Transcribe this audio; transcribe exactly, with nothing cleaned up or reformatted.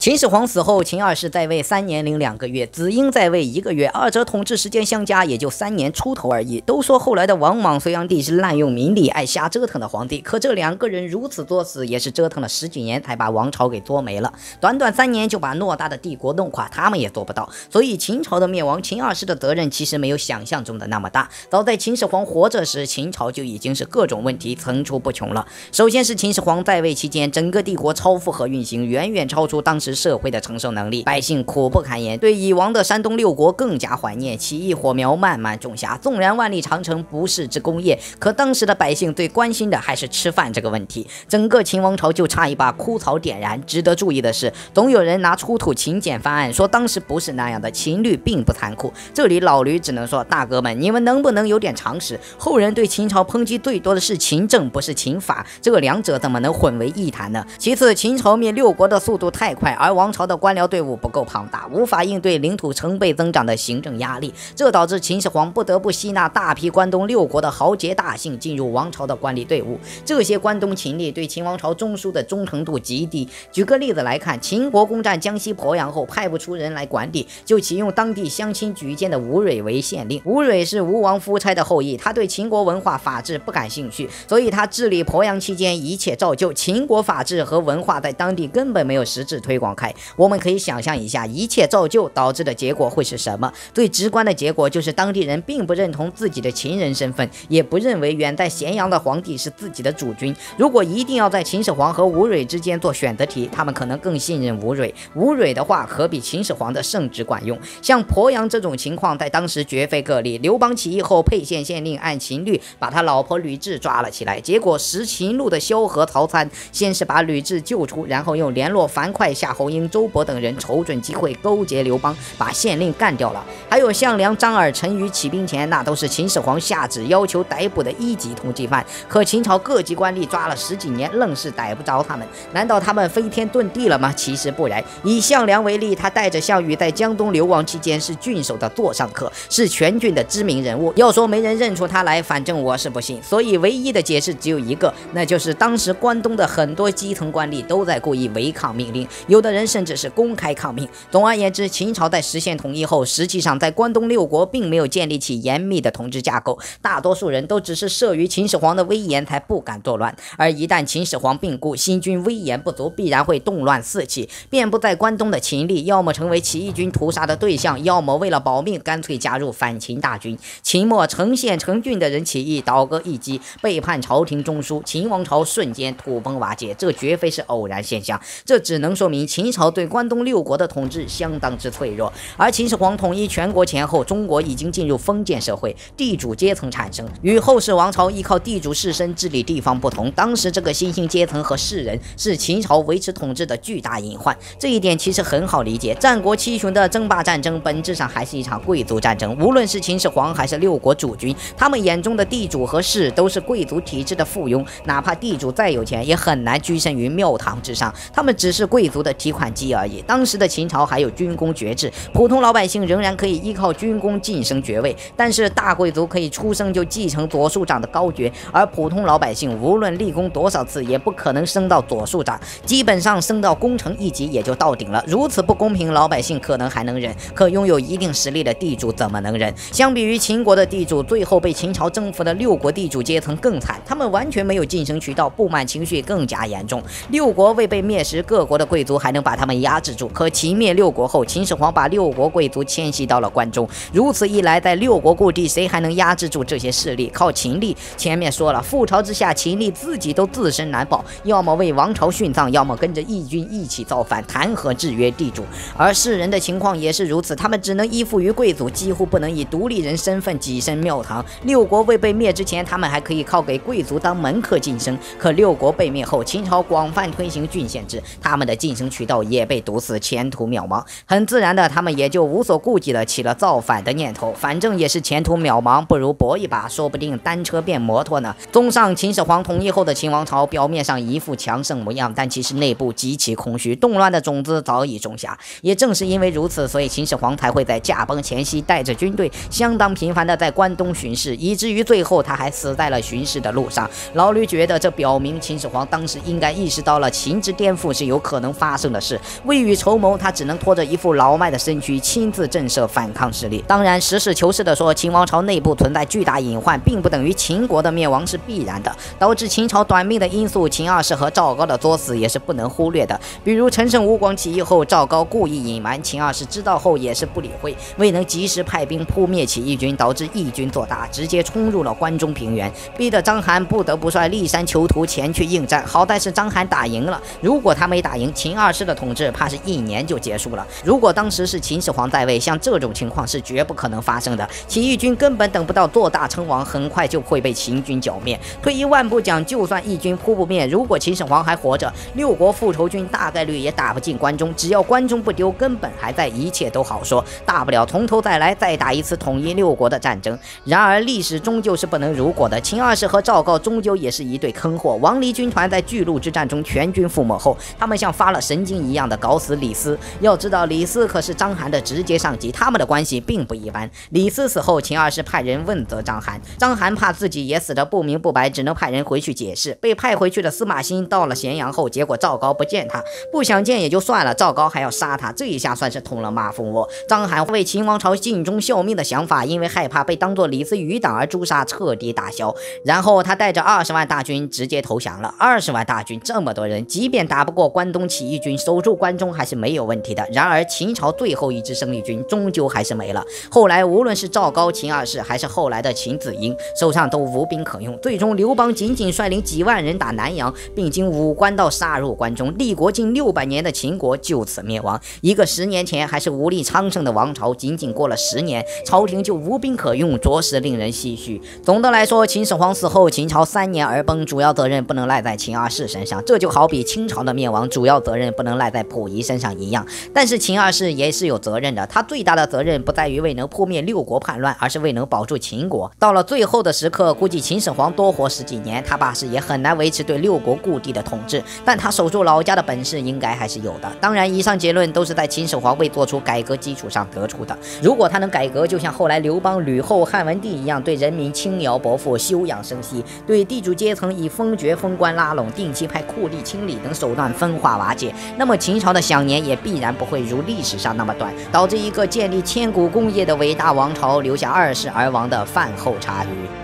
秦始皇死后，秦二世在位三年零两个月，子婴在位一个月，二者统治时间相加也就三年出头而已。都说后来的王莽、隋炀帝是滥用民力、爱瞎折腾的皇帝，可这两个人如此作死，也是折腾了十几年才把王朝给作没了。短短三年就把偌大的帝国弄垮，他们也做不到。所以秦朝的灭亡，秦二世的责任其实没有想象中的那么大。早在秦始皇活着时，秦朝就已经是各种问题层出不穷了。首先是秦始皇在位期间，整个帝国超负荷运行，远远超出当时社会的承受能力，百姓苦不堪言，对已亡的山东六国更加怀念，起义火苗慢慢种下。纵然万里长城不是之功业，可当时的百姓最关心的还是吃饭这个问题。整个秦王朝就差一把枯草点燃。值得注意的是，总有人拿出土秦简翻案，说当时不是那样的，秦律并不残酷。这里老驴只能说，大哥们，你们能不能有点常识？后人对秦朝抨击最多的是秦政，不是秦法，这个两者怎么能混为一谈呢？其次，秦朝灭六国的速度太快，而王朝的官僚队伍不够庞大，无法应对领土成倍增长的行政压力，这导致秦始皇不得不吸纳大批关东六国的豪杰大姓进入王朝的管理队伍。这些关东秦吏对秦王朝中枢的忠诚度极低。举个例子来看，秦国攻占江西鄱阳后，派不出人来管理，就启用当地相亲举荐的吴蕊为县令。吴蕊是吴王夫差的后裔，他对秦国文化法治不感兴趣，所以他治理鄱阳期间一切照旧，秦国法治和文化在当地根本没有实质推广开。我们可以想象一下，一切照旧导致的结果会是什么？最直观的结果就是当地人并不认同自己的秦人身份，也不认为远在咸阳的皇帝是自己的主君。如果一定要在秦始皇和吴蕊之间做选择题，他们可能更信任吴蕊。吴蕊的话可比秦始皇的圣旨管用。像鄱阳这种情况在当时绝非个例。刘邦起义后，沛县县令按秦律把他老婆吕雉抓了起来，结果识秦路的萧何、曹参先是把吕雉救出，然后又联络樊哙、夏侯婴、周勃等人，瞅准机会勾结刘邦，把县令干掉了。还有项梁、张耳、陈馀起兵前，那都是秦始皇下旨要求逮捕的一级通缉犯，可秦朝各级官吏抓了十几年，愣是逮不着他们。难道他们飞天遁地了吗？其实不然。以项梁为例，他带着项羽在江东流亡期间是郡守的座上客，是全郡的知名人物。要说没人认出他来，反正我是不信。所以唯一的解释只有一个，那就是当时关东的很多基层官吏都在故意违抗命令，有的人甚至是公开抗命。总而言之，秦朝在实现统一后，实际上在关东六国并没有建立起严密的统治架构，大多数人都只是慑于秦始皇的威严才不敢作乱。而一旦秦始皇病故，新军威严不足，必然会动乱四起。遍布在关东的秦吏，要么成为起义军屠杀的对象，要么为了保命，干脆加入反秦大军。秦末成县成郡的人起义，倒戈一击，背叛朝廷中枢，秦王朝瞬间土崩瓦解，这绝非是偶然现象。这只能说明秦朝对关东六国的统治相当之脆弱。而秦始皇统一全国前后，中国已经进入封建社会，地主阶层产生。与后世王朝依靠地主士绅治理地方不同，当时这个新兴阶层和士人是秦朝维持统治的巨大隐患。这一点其实很好理解，战国七雄的争霸战争本质上还是一场贵族战争。无论是秦始皇还是六国主君，他们眼中的地主和士都是贵族体制的附庸，哪怕地主再有钱，也很难居身于庙堂之上，他们只是贵族的提款机而已。当时的秦朝还有军功爵制，普通老百姓仍然可以依靠军功晋升爵位，但是大贵族可以出生就继承左庶长的高爵，而普通老百姓无论立功多少次，也不可能升到左庶长，基本上升到功臣一级也就到顶了。如此不公平，老百姓可能还能忍，可拥有一定实力的地主怎么能忍？相比于秦国的地主，最后被秦朝征服的六国地主阶层更惨，他们完全没有晋升渠道，不满情绪更加严重。六国未被灭时，各国的贵族还能把他们压制住，可秦灭六国后，秦始皇把六国贵族迁徙到了关中，如此一来，在六国故地，谁还能压制住这些势力？靠秦力。前面说了，覆巢之下，秦力自己都自身难保，要么为王朝殉葬，要么跟着义军一起造反，谈何制约地主？而士人的情况也是如此，他们只能依附于贵族，几乎不能以独立人身份跻身庙堂。六国未被灭之前，他们还可以靠给贵族当门客晋升，可六国被灭后，秦朝广泛推行郡县制，他们的晋升渠道也被堵死，前途渺茫。很自然的，他们也就无所顾忌的起了造反的念头，反正也是前途渺茫，不如搏一把，说不定单车变摩托呢。综上，秦始皇统一后的秦王朝表面上一副强盛模样，但其实内部极其空虚，动乱的种子早已种下。也正是因为如此，所以秦始皇才会在驾崩前夕带着军队相当频繁的在关东巡视，以至于最后他还死在了巡视的路上。老吕觉得这表明秦始皇当时应该意识到了秦之颠覆是有可能发生的事，未雨绸缪，他只能拖着一副老迈的身躯，亲自震慑反抗势力。当然，实事求是的说，秦王朝内部存在巨大隐患，并不等于秦国的灭亡是必然的。导致秦朝短命的因素，秦二世和赵高的作死也是不能忽略的。比如陈胜吴广起义后，赵高故意隐瞒，秦二世知道后也是不理会，未能及时派兵扑灭起义军，导致义军做大，直接冲入了关中平原，逼得章邯不得不率骊山囚徒前去应战。好在是章邯打赢了，如果他没打赢，秦二世的统治怕是一年就结束了。如果当时是秦始皇在位，像这种情况是绝不可能发生的。起义军根本等不到做大称王，很快就会被秦军剿灭。退一万步讲，就算义军扑不灭，如果秦始皇还活着，六国复仇军大概率也打不进关中。只要关中不丢，根本还在，一切都好说。大不了从头再来，再打一次统一六国的战争。然而历史终究是不能如果的，秦二世和赵高终究也是一对坑货。王离军团在巨鹿之战中全军覆没后，他们像发了神经一样的搞死李斯。要知道李斯可是章邯的直接上级，他们的关系并不一般。李斯死后，秦二世派人问责章邯，章邯怕自己也死得不明不白，只能派人回去解释。被派回去的司马欣到了咸阳后，结果赵高不见他，不想见也就算了，赵高还要杀他，这一下算是捅了马蜂窝。章邯为秦王朝尽忠效命的想法，因为害怕被当作李斯余党而诛杀，彻底打消。然后他带着二十万大军直接投降了。二十万大军这么多人，即便打不过关东起义军，守住关中还是没有问题的。然而秦朝最后一支生力军终究还是没了。后来无论是赵高、秦二世，还是后来的秦子婴，手上都无兵可用。最终刘邦仅仅率领几万人打南阳，并经武关道杀入关中，立国近六百年的秦国就此灭亡。一个十年前还是武力昌盛的王朝，仅仅过了十年，朝廷就无兵可用，着实令人唏嘘。总的来说，秦始皇死后，秦朝三年而崩，主要责任不能赖在秦二世身上，这就好比清朝的灭亡，主要责任不能赖在溥仪身上一样。但是秦二世也是有责任的，他最大的责任不在于未能扑灭六国叛乱，而是未能保住秦国。到了最后的时刻，估计秦始皇多活十几年，他爸是也很难维持对六国故地的统治，但他守住老家的本事应该还是有的。当然，以上结论都是在秦始皇未做出改革基础上得出的。如果他能改革，就像后来刘邦、吕后、汉文帝一样，对人民轻徭薄赋、休养生息，对地主阶层以封爵封官拉拢、定期派酷吏清理等手段分化瓦解，那么秦朝的享年也必然不会如历史上那么短，导致一个建立千古功业的伟大王朝留下二世而亡的饭后茶余。